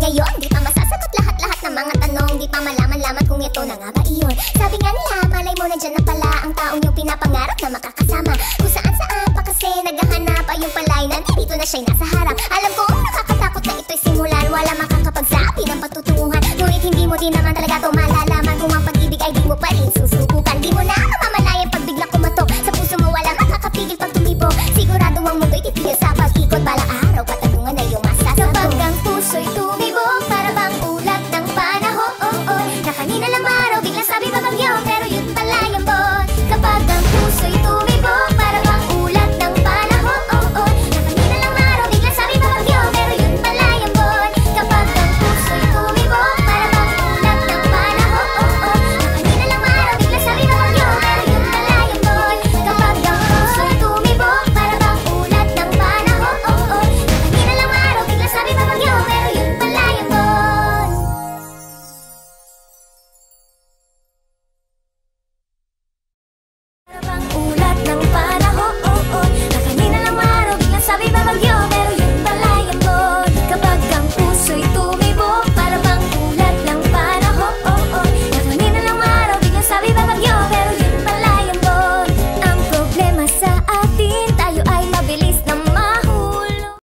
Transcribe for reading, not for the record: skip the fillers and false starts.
ngayon, di pa masasagot lahat-lahat ng mga tanong. Di pa malaman-laman kung ito na nga ba iyon. Sabi nga nila, malay mo nandyan na pala ang taong yung pinapangarap na makakasama. Kung saan-saan pa kasi naghahanap, ayun pala'y nandito na siya'y nasa harap. Alam kong nakakatakot na ito'y simulan, wala